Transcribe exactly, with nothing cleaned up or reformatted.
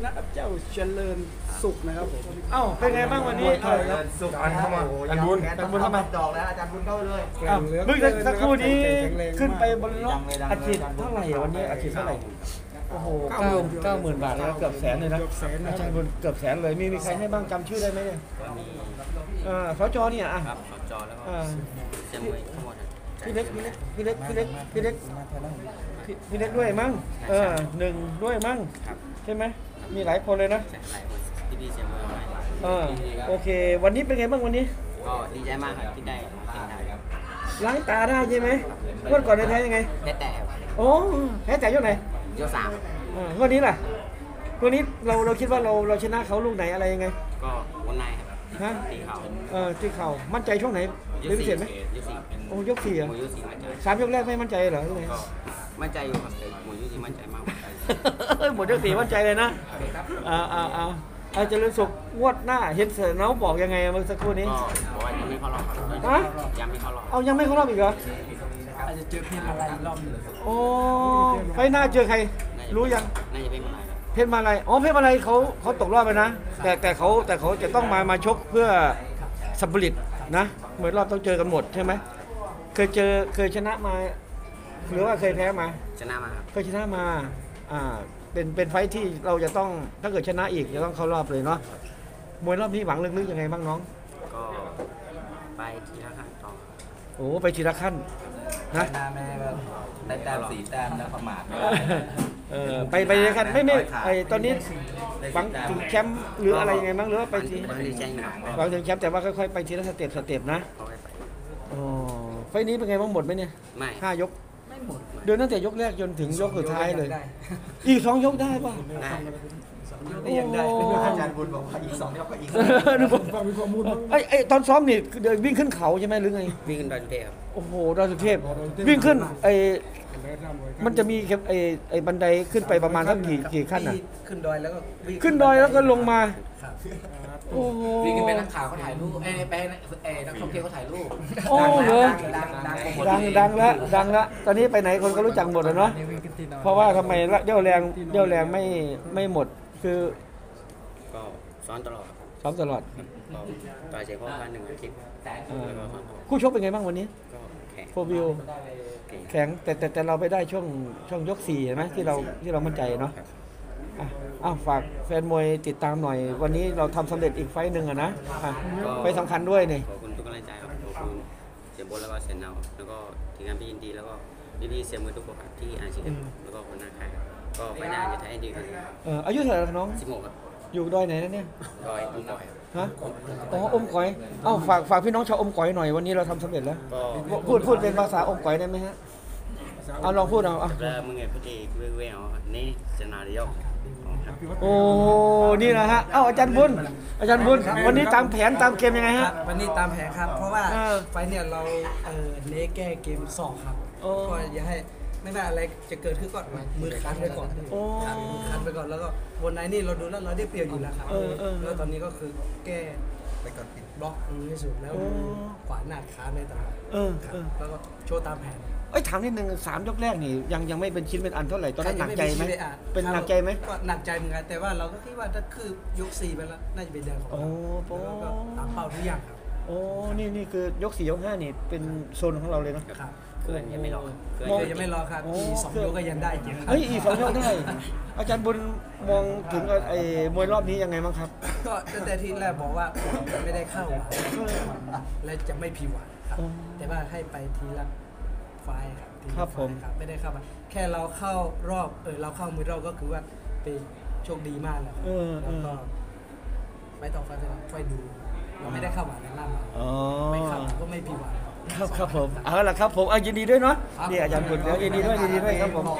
นัดกับเจ้าเจริญสุขนะครับผมเอ้าเป็นไงบ้างวันนี้เออสุขอันเข้ามาอันบุญอันบุญเข้ามาดอกแล้วอาจารย์บุญเข้าเลยเมื่อสักครู่นี้ขึ้นไปบนรถอาชีพเท่าไหร่วันนี้อาชีพเท่าไหร่โอ้โหเก้าเก้าหมื่นบาทแล้วเกือบแสนเลยนะอาจารย์บุญเกือบแสนเลยมีมีใครให้บ้างจำชื่อได้ไหมเนี่ยอ่าสจเนี่ยอ่ะครับสจแล้วก็เสียมวยทั้งหมดพี่เล็กพี่เล็กพี่เล็กพี่เล็กพี่เล็กพี่เล็กด้วยมั้งเออหนึ่งด้วยมั้งใช่ไหมมีหลายคนเลยนะหลายคนที่ดีเสียมวยเออโอเควันนี้เป็นไงบ้างวันนี้ก็ดีใจมากครับที่ได้เป็นไทยครับล้างตาได้ใช่ไหมวันก่อนได้แพ้ยังไงแพ้แต่โอ้แพ้แต่ยกไหนยกสามอ่าวันนี้ล่ะวันนี้เราเราคิดว่าเราเราชนะเขาลูกไหนอะไรยังไงก็วันในครับฮะตีเข่าเออตีเข่ามั่นใจช่วงไหนเป็นพิเศษไหมยกสี่โอ้ยกสี่อ่ะยกสี่มั่นใจสามยกแรกไม่มั่นใจเหรอหรือไงก็มั่นใจอยู่ครับแต่หมดยกสี่มั่นใจมากหมดยกสี่มั่นใจเลยนะอ่าอ่าอ่าอาจารย์สุขงวดหน้าเห็นเสือน้องบอกยังไงเมื่อสักครู่นี้ก็บอกว่ายังไม่เข้ารอบฮะยังไม่เข้ารอบเอายังไม่เข้ารอบอีกเหรออาจจะเจอเพชรอะไรรอบนึงโอ้ไฟหน้าเจอใครรู้ยังน่าจะเป็นมาลายเพชรมาลัยอ๋อเพชรมาลัยเขาเขาตกรอบไปนะแต่แต่เขาแต่เขาจะต้องมามาชกเพื่อสัมผลิตนะเหมือนรอบต้องเจอกันหมดใช่ไหมเคยเจอเคยชนะมาหรือว่าเคยแพ้มาชนะมาครับเคยชนะมาอ่าเป็นเป็นไฟที่เราจะต้องถ้าเกิดชนะอีกจะต้องเข้ารอบเลยเนาะมวยรอบนี้หวังลึกๆยังไงบ้างน้องก็ไปทีละขั้นต่อโอ้ไปทีละขั้นนะแม่แบบได้แต้มสี่แต้มแล้วประมาทเออไปไปเลยกันไม่ไม่ไอตอนนี้หวังถึงแชมป์หรืออะไรยังไงบ้างหรือว่าไปทีหวังถึงแชมป์แต่ว่าค่อยๆไปทีละสเต็ปสเต็ปนะอ๋อไฟนี้เป็นไงบ้างหมดไหมเนี่ยไม่ห้ายกไม่หมดเดินตั้งแต่ยกแรกจนถึงยกสุดท้ายเลยอีกสองยกได้ป่ะได้ยังได้อาจารย์บุญบอกว่าอีกสองยกก็อีกไอไอตอนซ้อมนี่เดินวิ่งขึ้นเขาใช่ไหมหรือไงวิ่งขึ้นดอยสุเทพโอ้โหดอยสุเทพวิ่งขึ้นไอมันจะมีไอไอบันไดขึ้นไปประมาณสักกี่กี่ขั้นอ่ะขึ้นดอยแล้วก็ขึ้นดอยแล้วก็ลงมาโอ้โหวิ่งกันไปนักข่าวเขาถ่ายรูปเอ้ไปเอ้นักท่องเที่ยวเขาถ่ายรูปโอ้เหรอดังดังแล้วดังแล้วตอนนี้ไปไหนคนก็รู้จักหมดเลยเนาะเพราะว่าทำไมเดี่ยวแรงเดี่ยวแรงไม่ไม่หมดคือก็ซ้อนตลอดซ้อมตลอดต่อยเฉพาะวันหนึ่งอาทิตย์คู่ชกเป็นไงบ้างวันนี้โฟวิวแข็งแต่แต่แต่เราไปได้ช่วงช่วงยกสี่เห็นไหมที่เราที่เรามั่นใจเนาะอ้าวฝากแฟนมวยติดตามหน่อยวันนี้เราทำสำเร็จอีกไฟหนึ่งอะนะไฟสำคัญด้วยนี่ขอบคุณทุกกำลังใจครับขอบคุณเสียบนแล้วก็เสียนาวแล้วก็ทีมงานพี่ยินดีแล้วก็พี่ๆเสียมือทุกคนที่อ่านชิดแล้วก็คนหน้าใครก็ไฟหน้าจะทำให้ดีกันเอออายุเท่าไหร่น้องสิบหกครับอยู่ดอยไหนนะเนี่ยดอยอมก๋อยฮะอ๋ออมก๋อยเอ้าฝากฝากพี่น้องชาวอมก๋อยหน่อยวันนี้เราทำสำเร็จแล้วพูดพูดเป็นภาษาอมก๋อยได้ไหมฮะเอาลองพูดเอาอ่ะแล้วมึงไงพี่เว้ยเว้ยอ๋อนี่จะนาเดียวโอ้นี่นะฮะเอ้าอาจารย์บุญอาจารย์บุญวันนี้ตามแผนตามเกมยังไงฮะวันนี้ตามแผนครับเพราะว่าไฟเนี่ยเราเออเน้แก้เกมสองครับก็อย่าให้ไม่ว่าอะไรจะเกิดขึ้นก่อนมือคันไปก่อนมือคันไปก่อนแล้วก็วันไหนนี่เราดูแล้วเราได้เปรียบอยู่แล้วครับแล้วตอนนี้ก็คือแก้ไปก่อนปิดบล็อกที่สุดแล้วขวาหน้าขาในตลอดแล้วก็โชว์ตามแผนเอ้ยถามนิดนึงสามยกแรกนี่ยังยังไม่เป็นชิ้นเป็นอันเท่าไหร่ตอนนั้นหนักใจไหมเป็นหนักใจไหมก็หนักใจเหมือนกันแต่ว่าเราก็คิดว่าถ้าคือยกสี่ไปแล้วน่าจะเป็นแดงของเราแล้วก็ตามเป้าทุกอย่างครับโอ้นี่นี่คือยกสี่ยกห้านี่เป็นโซนของเราเลยนะครับเกินยังไม่รอเกินยังไม่รอครับอีสองยกก็ยังได้จริงเฮ้ยอีสองยกได้อาจารย์บุญมองถึงไอ้มวยรอบนี้ยังไงบ้างครับก็ตั้งแต่ที่แรกบอกว่าไม่ได้เข้าและจะไม่ผิดหวังครับแต่ว่าให้ไปทีละไฟครับครับผมไม่ได้เข้ามาแค่เราเข้ารอบเออเราเข้ามือเราก็คือว่าเป็นโชคดีมากแล้วแล้วก็ไม่ต้องฟังค่อยดูเราไม่ได้เข้าหวานแล้วล่ามาไม่เข้าก็ไม่ผิดหวังครับครับผมเอาละครับผมยินดีด้วยเนาะนี่อาจารย์บุญเดี๋ยวยินดีด้วยยินดีด้วยครับผม